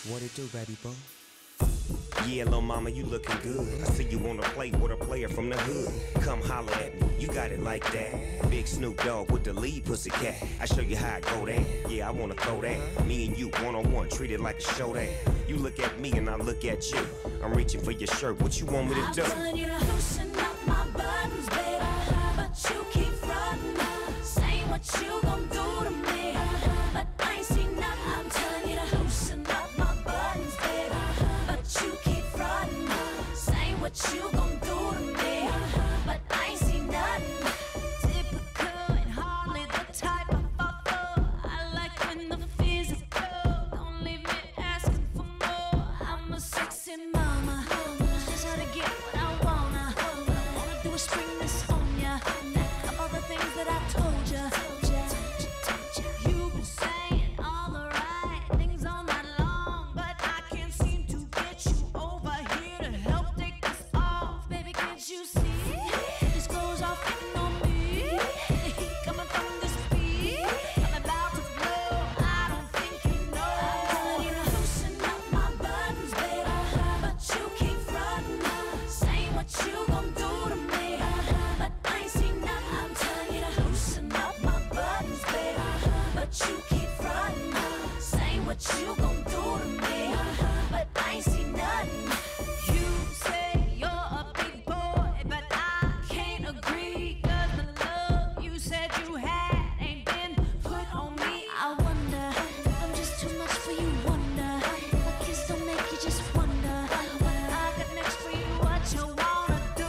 What it do, baby boy? Yeah, lil' mama, you looking good. I see you wanna play with a player from the hood. Come holler at me, you got it like that. Big Snoop Dogg with the lead pussycat. I show you how I go down. Yeah, I wanna throw that. Me and you one-on-one, treat it like a showdown. You look at me and I look at you. I'm reaching for your shirt, what you want me to do? I'm telling you to loosen up my buttons, baby, but you keep frontin', saying what you gon' do to me, but I ain't seen nothing. I'm telling you to loosen up my buttons, baby, but you keep frontin', saying what you gon' do to me, but I ain't seen nothing. Typical and hardly the type I fall for. I like when the physical, don't leave me asking for more. I'm a sexy mama, just how to get what I wanna. All I do is spring this on ya, all the things that I told ya. You've been saying all the right things all night long, but I can't seem to get you over here to help take this off. Baby, can't you see? This goes off hitting on me. The heat coming from this beat, I'm about to blow. I don't think you know. I'm telling you to loosen up my buttons, baby, but you keep frontin', saying what you gon' do to me, but I ain't seen nothing. I'm telling you to loosen up my buttons, baby, but you keep frontin', saying what you gon' do to me, but I ain't seen nothing. You say you're a big boy, but I can't agree, 'cause the love you said you had ain't been put on me. I wonder if I'm just too much for you, wonder if my kiss don't make you just wonder what I got next for you, what you wanna do.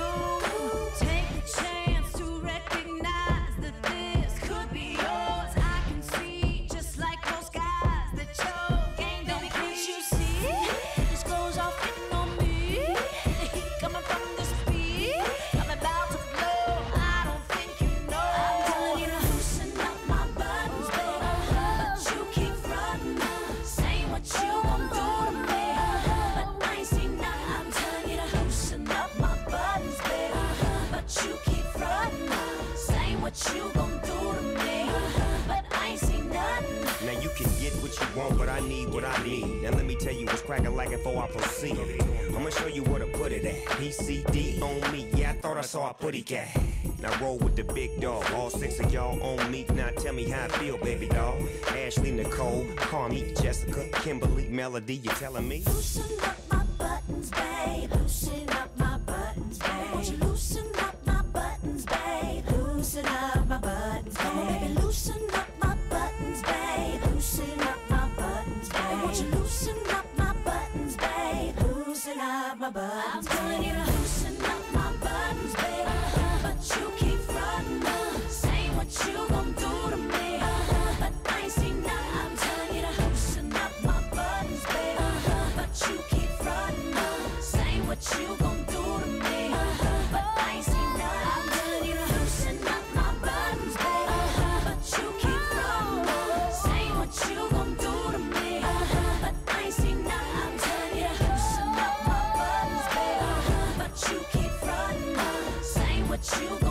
Take a chance to recognize that this could be yours. I can see, just like most guys, that your game don't can't you see? This goes off hitting on me. The heat coming from this beat, I'm about to blow. I don't think you know. I'm telling you to loosen up my buttons, baby, but you keep frontin', saying what you gon' do to me, but I ain't seen nothing. I'm telling you to loosen up my buttons, baby, but you keep frontin', saying what you gon' do to me, but I ain't seen nothing. Now you can get what you want, but I need what I need. Now let me tell you what's cracking like it before I proceed. I'ma show you where to put it at. PCD on me, yeah, I thought I saw a putty cat. Now roll with the big dog, all 6 of y'all on me. Now tell me how I feel, baby doll. Ashley, Nicole, Carmi, Jessica, Kimberly, Melody, you telling me? Loosen up my buttons, babe. Loosen up my buttons, babe. Won't you loosen up my buttons, babe? Loosen up my buttons, babe. Baby, loosen up my buttons, babe. Loosen up my buttons, babe. Won't you loosen up my buttons, babe? Loosen up my buttons. I'm telling you to loosen up my buttons, babe, but you keep frontin', saying what you gon' do to me, but I ain't seen nothing. I'm telling you to loosen up my buttons, babe, but you keep frontin', saying what you gon' do to me, but I ain't seen nothing. I'm telling you to loosen up my buttons, babe, but you keep frontin', saying what you gon' do to me, but I ain't seen nothing. I'm telling you to loosen up my buttons, babe, but you keep frontin', saying what you